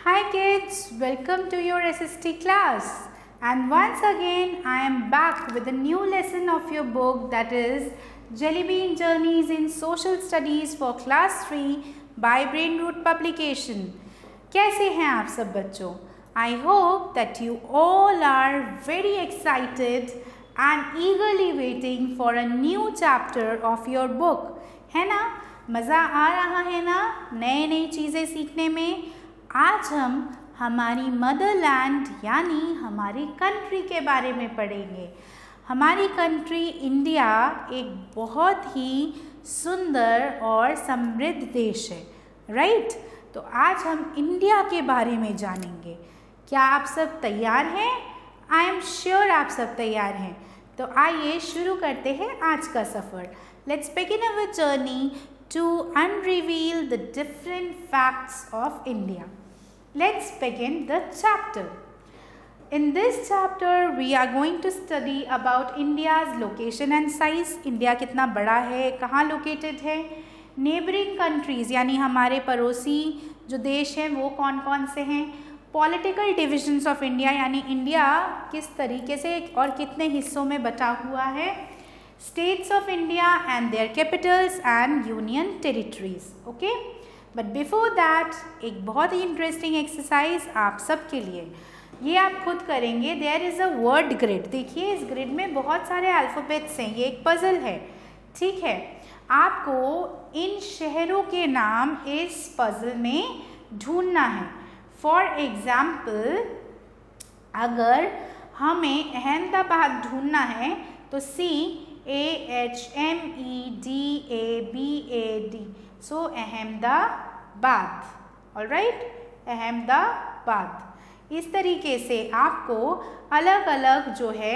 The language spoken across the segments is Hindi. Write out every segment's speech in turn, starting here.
Hi kids, welcome to your SST class. And once again I am back with a new lesson of your book, that is Jelly Bean Journeys in Social Studies for Class 3 by Brainroot Publication. कैसे हैं आप सब बच्चों? I hope that you all are very excited and eagerly waiting for a new chapter of your book. है ना? मज़ा आ रहा है ना नई नई चीज़ें सीखने में? आज हम हमारी मदरलैंड यानी हमारी कंट्री के बारे में पढ़ेंगे। हमारी कंट्री इंडिया एक बहुत ही सुंदर और समृद्ध देश है, राइट? तो आज हम इंडिया के बारे में जानेंगे। क्या आप सब तैयार हैं? आई एम श्योर आप सब तैयार हैं। तो आइए शुरू करते हैं आज का सफ़र। Let's begin our journey to unreveal the different facts of India. Let's begin the chapter. In this chapter, we are going to study about India's location and size. India कितना बड़ा है, कहाँ located है, neighboring countries यानी हमारे पड़ोसी जो देश हैं वो कौन कौन से हैं, political divisions of India यानी इंडिया किस तरीके से और कितने हिस्सों में बटा हुआ है, States of India and their capitals and union territories. Okay? But before that, एक बहुत ही interesting exercise आप सब के लिए, ये आप खुद करेंगे। There is a word grid. देखिए इस grid में बहुत सारे alphabets हैं, ये एक puzzle है, ठीक है? आपको इन शहरों के नाम इस puzzle में ढूंढना है। For example, अगर हमें अहमदाबाद ढूंढना है तो AHMEDABAD, so Ahmedabad, alright, Ahmedabad. इस तरीके से आपको अलग अलग जो है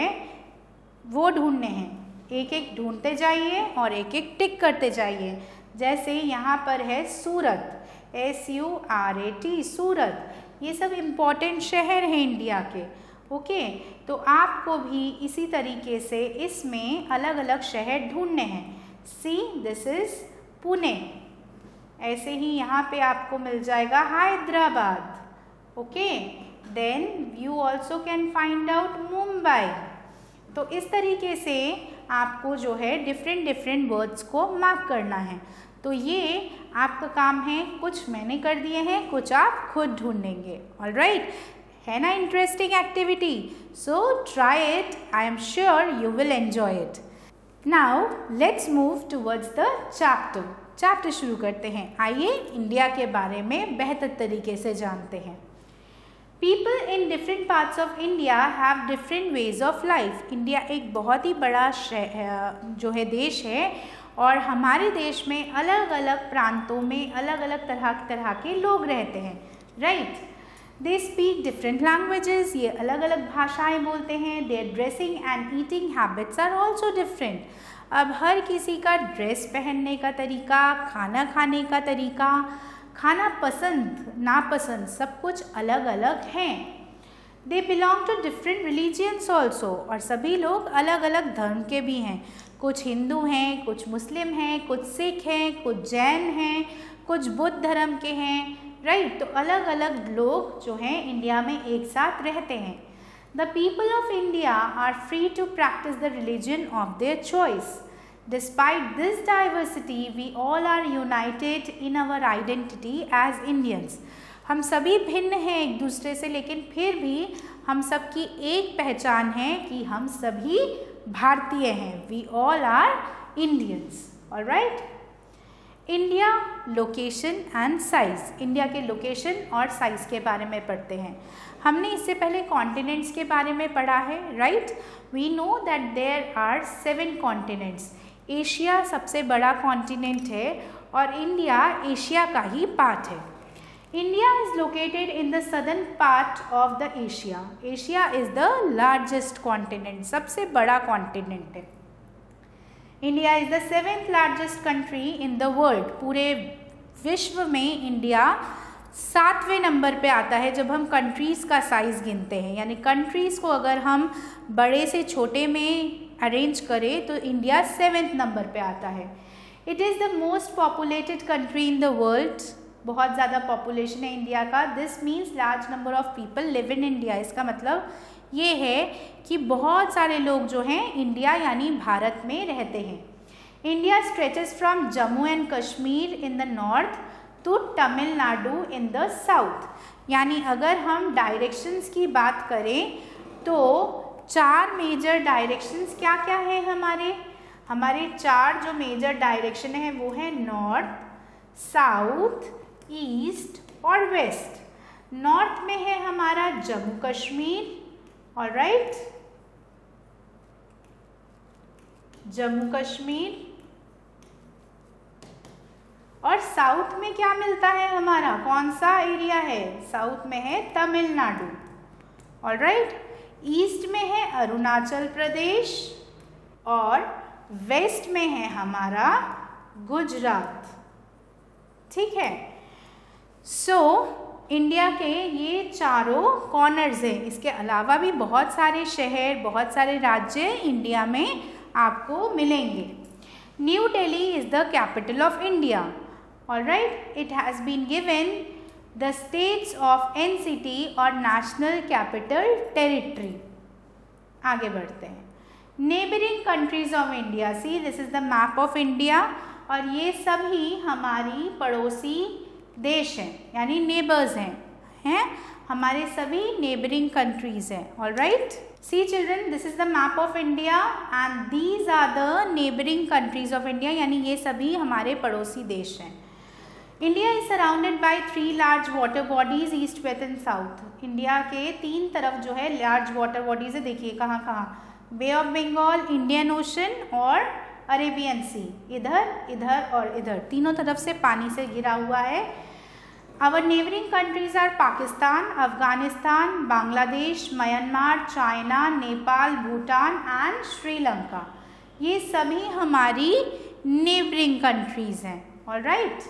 वो ढूंढने हैं, एक एक ढूंढते जाइए और एक एक टिक करते जाइए। जैसे यहाँ पर है सूरत, SURAT, सूरत। ये सब इम्पोर्टेंट शहर हैं इंडिया के। ओके, तो आपको भी इसी तरीके से इसमें अलग अलग शहर ढूंढने हैं। सी दिस इज पुणे, ऐसे ही यहाँ पे आपको मिल जाएगा Hyderabad. Okay, then you also can find out Mumbai. तो इस तरीके से आपको जो है डिफरेंट वर्ड्स को मार्क करना है। तो ये आपका काम है, कुछ मैंने कर दिए हैं, कुछ आप खुद ढूंढेंगे। ऑलराइट, है ना interesting activity? So try it, I am sure you will enjoy it. Now let's move towards the chapter शुरू करते हैं। आइए इंडिया के बारे में बेहतर तरीके से जानते हैं। People in different parts of India have different ways of life. India एक बहुत ही बड़ा जो है देश है और हमारे देश में अलग अलग प्रांतों में अलग अलग तरह के लोग रहते हैं, right? They speak different languages. ये अलग अलग भाषाएं बोलते हैं। Their dressing and eating habits are also different. अब हर किसी का ड्रेस पहनने का तरीका, खाना खाने का तरीका, खाना पसंद नापसंद सब कुछ अलग अलग हैं। They belong to different religions also. और सभी लोग अलग अलग धर्म के भी हैं। कुछ हिंदू हैं, कुछ मुस्लिम हैं, कुछ सिख हैं, कुछ जैन हैं, कुछ बुद्ध धर्म के हैं, राइट? तो अलग अलग लोग जो हैं इंडिया में एक साथ रहते हैं। The people of India are free to practice the religion of their choice. Despite this diversity we all are united in our identity as Indians. हम सभी भिन्न हैं एक दूसरे से, लेकिन फिर भी हम सबकी एक पहचान है कि हम सभी भारतीय हैं। We all are Indians, alright? India location and size. India के लोकेशन और साइज़ के बारे में पढ़ते हैं। हमने इससे पहले कॉन्टिनेंट्स के बारे में पढ़ा है, right? We know that there are 7 continents. Asia सबसे बड़ा कॉन्टिनेंट है और इंडिया एशिया का ही पार्ट है। India is located in the southern part of the Asia. Asia is the largest continent, सबसे बड़ा कॉन्टिनेंट है। India is the 7th largest country in the world. पूरे विश्व में इंडिया 7वें नंबर पे आता है जब हम कंट्रीज़ का साइज़ गिनते हैं। यानी कंट्रीज़ को अगर हम बड़े से छोटे में अरेंज करें तो इंडिया 7वें नंबर पे आता है। It is the most populated country in the world बहुत ज़्यादा पॉपुलेशन है इंडिया का। This means large number of people live in India. इसका मतलब ये है कि बहुत सारे लोग जो हैं इंडिया यानी भारत में रहते हैं। India stretches from Jammu and Kashmir in the north to Tamil Nadu in the south. यानी अगर हम डायरेक्शंस की बात करें तो 4 मेजर डायरेक्शंस क्या क्या है हमारे 4 जो मेजर डायरेक्शन है वो है नॉर्थ, साउथ, ईस्ट और वेस्ट। नॉर्थ में है हमारा जम्मू कश्मीर, ऑलराइट, जम्मू कश्मीर। और साउथ में क्या मिलता है हमारा, कौन सा एरिया है, साउथ में है तमिलनाडु, ऑलराइट। ईस्ट में है अरुणाचल प्रदेश और वेस्ट में है हमारा गुजरात, ठीक है। सो इंडिया के ये चारों कॉर्नर्स हैं। इसके अलावा भी बहुत सारे शहर, बहुत सारे राज्य इंडिया में आपको मिलेंगे। New Delhi is the capital of India, alright. It has been given the status of NCT और नेशनल कैपिटल टेरिटरी। आगे बढ़ते हैं। Neighbouring countries of India, see this is the map of India, और ये सभी हमारी पड़ोसी देश हैं यानी नेबर्स हैं हमारे सभी नेबरिंग कंट्रीज हैं, alright. See children, this is the map of India and these are the neighbouring countries of India, यानी ये सभी हमारे पड़ोसी देश हैं। India is surrounded by 3 large water bodies, east, west and south. India के 3 तरफ जो है लार्ज वाटर बॉडीज है, देखिए कहाँ कहाँ, bay of Bengal, Indian ocean और अरेबियन सी। इधर, इधर और इधर तीनों तरफ से पानी से घिरा हुआ है। Our neighbouring countries are Pakistan, Afghanistan, Bangladesh, Myanmar, China, Nepal, Bhutan and Sri Lanka. ये सभी हमारी नेबरिंग कंट्रीज हैं, alright.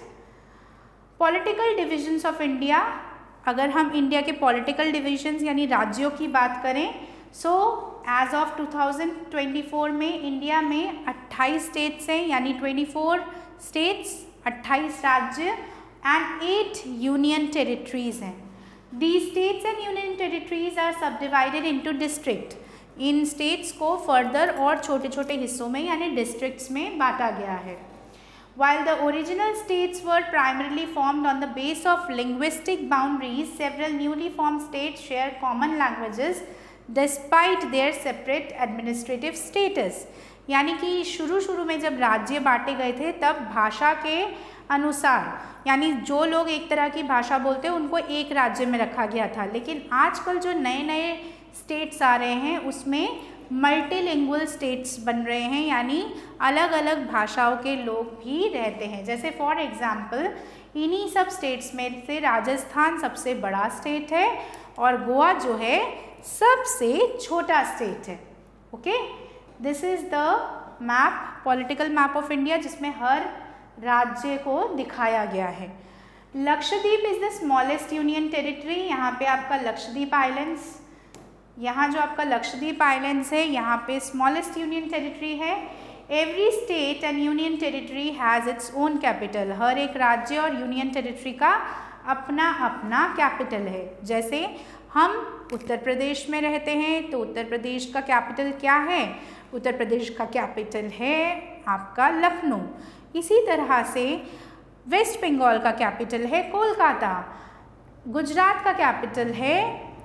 Political divisions of India, अगर हम इंडिया के पॉलिटिकल डिविजन्स यानी राज्यों की बात करें, सो एज ऑफ 2024 में इंडिया में 28 स्टेट्स हैं यानी 24 स्टेट्स, 28 राज्य एंड 8 यूनियन टेरिटरीज हैं। These states and union territories are subdivided into district. इन स्टेट्स को फर्दर और छोटे छोटे हिस्सों में यानी डिस्ट्रिक्ट्स में बांटा गया है। While the original states were primarily formed on the base of linguistic boundaries, several newly formed states share common languages despite their separate administrative status. यानी कि शुरू में जब राज्य बांटे गए थे तब भाषा के अनुसार, यानी जो लोग एक तरह की भाषा बोलते हैं उनको एक राज्य में रखा गया था, लेकिन आजकल जो नए नए स्टेट्स आ रहे हैं उसमें मल्टीलिंगुअल स्टेट्स बन रहे हैं, यानी अलग अलग भाषाओं के लोग भी रहते हैं। जैसे फॉर एग्जांपल इन्हीं सब स्टेट्स में से राजस्थान सबसे बड़ा स्टेट है और गोवा जो है सबसे छोटा स्टेट है। Okay, this is the map, political map of India, जिसमें हर राज्य को दिखाया गया है। Lakshadweep is the smallest union territory. यहाँ पे आपका लक्षद्वीप आइलैंड्स, यहाँ जो आपका लक्षद्वीप आइलैंड्स है यहाँ पे स्मॉलेस्ट यूनियन टेरिटरी है। Every state and union territory has its own capital. हर एक राज्य और यूनियन टेरिटरी का अपना अपना कैपिटल है। जैसे हम उत्तर प्रदेश में रहते हैं तो उत्तर प्रदेश का कैपिटल क्या है? उत्तर प्रदेश का कैपिटल है आपका लखनऊ। इसी तरह से वेस्ट बंगाल का कैपिटल है कोलकाता, गुजरात का कैपिटल है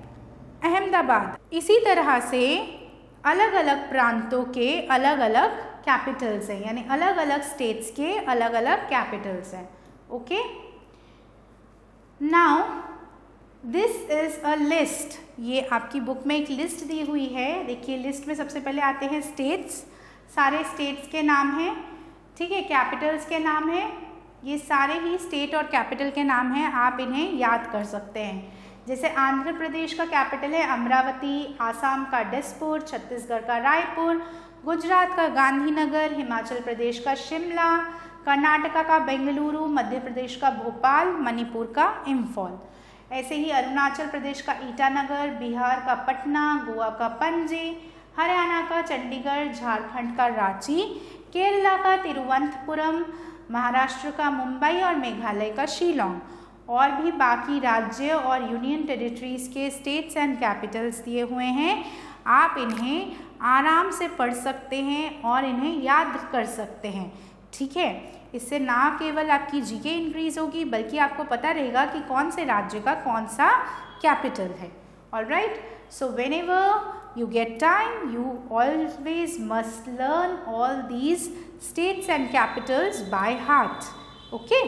अहमदाबाद। इसी तरह से अलग अलग प्रांतों के अलग अलग कैपिटल्स हैं, यानी अलग अलग स्टेट्स के अलग अलग कैपिटल्स हैं। Okay, now this is a list. ये आपकी बुक में एक लिस्ट दी हुई है। देखिए लिस्ट में सबसे पहले आते हैं स्टेट्स, सारे स्टेट्स के नाम हैं, ठीक है, कैपिटल्स के नाम हैं। ये सारे ही स्टेट और कैपिटल के नाम हैं, आप इन्हें याद कर सकते हैं। जैसे आंध्र प्रदेश का कैपिटल है अमरावती, आसाम का दिसपुर, छत्तीसगढ़ का रायपुर, गुजरात का गांधीनगर, हिमाचल प्रदेश का शिमला, कर्नाटका का बेंगलुरु, मध्य प्रदेश का भोपाल, मणिपुर का इम्फॉल। ऐसे ही अरुणाचल प्रदेश का ईटानगर, बिहार का पटना, गोवा का पणजी, हरियाणा का चंडीगढ़, झारखंड का रांची, केरला का तिरुवनंतपुरम, महाराष्ट्र का मुंबई और मेघालय का शिलोंग। और भी बाकी राज्य और यूनियन टेरिटरीज़ के स्टेट्स एंड कैपिटल्स दिए हुए हैं। आप इन्हें आराम से पढ़ सकते हैं और इन्हें याद कर सकते हैं, ठीक है। इससे ना केवल आपकी जीके इंक्रीज होगी बल्कि आपको पता रहेगा कि कौन से राज्य का कौन सा कैपिटल है। Alright, so whenever you get time, you always must learn all these states and capitals by heart. Okay,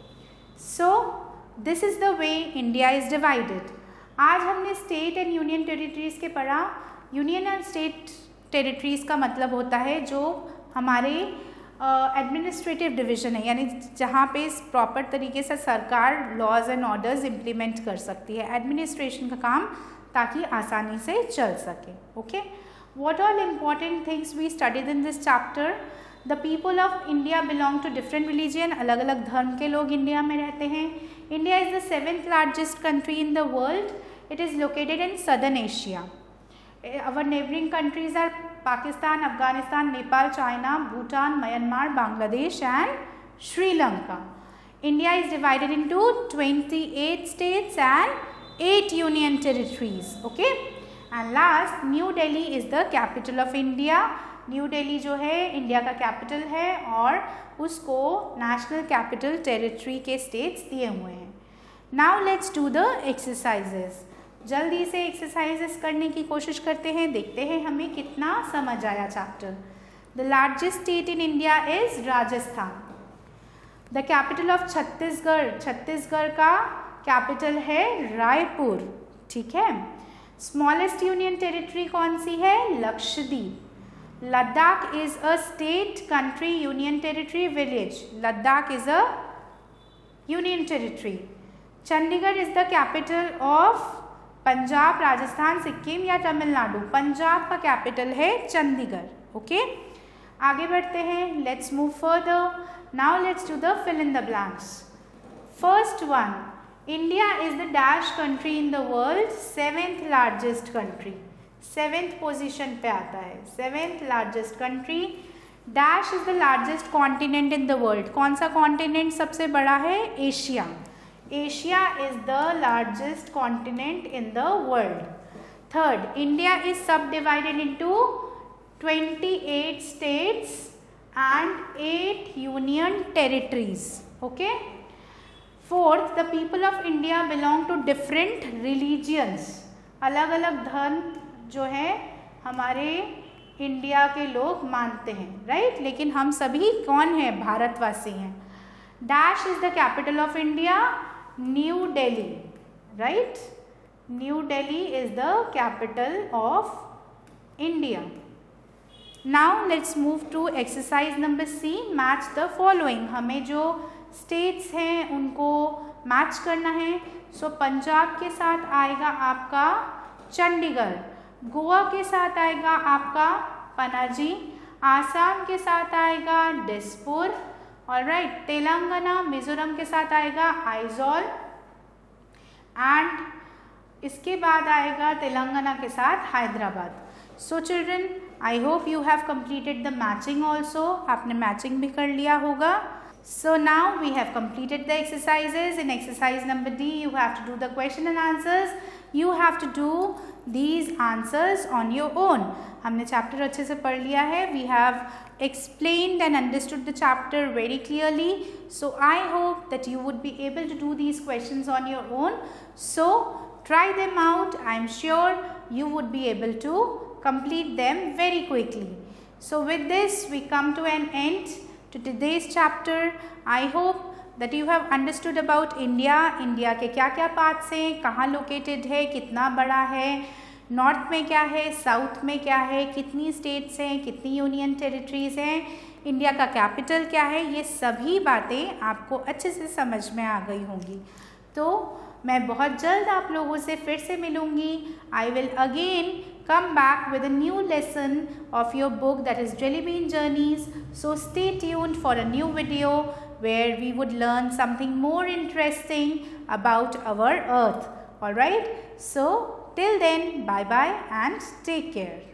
so this is the way India is divided. आज हमने स्टेट एंड यूनियन टेरिटरीज़ के पढ़ा। यूनियन एंड स्टेट टेरिटरीज़ का मतलब होता है जो हमारे एडमिनिस्ट्रेटिव डिवीज़न है, यानी जहाँ पे प्रॉपर तरीके से सरकार लॉज एंड ऑर्डर्स इम्प्लीमेंट कर सकती है, एडमिनिस्ट्रेशन का काम, ताकि आसानी से चल सके। Okay, what all important things we studied in this chapter. The people of India belong to different religion, अलग अलग धर्म के लोग इंडिया में रहते हैं। India is the 7th largest country in the world. It is located in southern Asia. Our neighbouring countries are Pakistan, Afghanistan, Nepal, China, Bhutan, Myanmar, Bangladesh and Sri Lanka. India is divided into 28 states and 8 union territories. Okay, and last, New Delhi is the capital of India. New Delhi जो है इंडिया का कैपिटल है और उसको नेशनल कैपिटल टेरिटरी के स्टेट्स दिए हुए हैं। Now let's do the exercises. जल्दी से एक्सरसाइजेस करने की कोशिश करते हैं, देखते हैं हमें कितना समझ आया chapter. The largest state in India is Rajasthan. The capital of Chhattisgarh, Chhattisgarh का कैपिटल है रायपुर, ठीक है। स्मॉलेस्ट यूनियन टेरिटरी कौन सी है? Lakshadweep. Ladakh is a state, country, union territory, village. Ladakh is a union territory. Chandigarh is the capital of Punjab, Rajasthan, Sikkim या तमिलनाडु। पंजाब का कैपिटल है चंडीगढ़। ओके, आगे बढ़ते हैं। Let's move further. Now let's do the fill in the blanks. First one, India is the dash country in the world, 7th largest country. 7th position पे आता है, 7th largest country. Dash is the largest continent in the world. कौन सा कॉन्टिनेंट सबसे बड़ा है? Asia. Asia is the largest continent in the world. Third, India is subdivided into 28 states and 8 union territories. Okay. Fourth, the people of India belong to different religions. अलग अलग धर्म जो है हमारे इंडिया के लोग मानते हैं, राइट, लेकिन हम सभी कौन हैं? भारतवासी हैं। Dash is the capital of India, new Delhi, right. New Delhi is the capital of India. Now let's move to exercise number C, match the following. हमें जो स्टेट्स हैं उनको मैच करना है। सो पंजाब के साथ आएगा आपका चंडीगढ़, गोवा के साथ आएगा आपका पनाजी, आसाम के साथ आएगा दिसपुर, ऑलराइट, तेलंगाना मिजोरम के साथ आएगा आइजॉल, एंड इसके बाद आएगा तेलंगाना के साथ Hyderabad. So children, I hope you have completed the matching also. आपने मैचिंग भी कर लिया होगा। So now we have completed the exercises. In exercise number D, you have to do the question and answers. You have to do these answers on your own. हमने chapter अच्छे से पढ़ लिया है. We have explained and understood the chapter very clearly. So I hope that you would be able to do these questions on your own. So try them out. I am sure you would be able to complete them very quickly. So with this, we come to an end to today's chapter. I hope that you have understood about India. India के क्या क्या पार्ट्स हैं, कहाँ लोकेटेड है, कितना बड़ा है, नॉर्थ में क्या है, साउथ में क्या है, कितनी स्टेट्स हैं, कितनी यूनियन टेरिटरीज हैं, इंडिया का कैपिटल क्या है, ये सभी बातें आपको अच्छे से समझ में आ गई होंगी। तो मैं बहुत जल्द आप लोगों से फिर से मिलूँगी। I will again come back with a new lesson of your book, that is Jelly Bean Journeys. So stay tuned for a new video where we would learn something more interesting about our earth. Alright, so till then, bye bye and take care.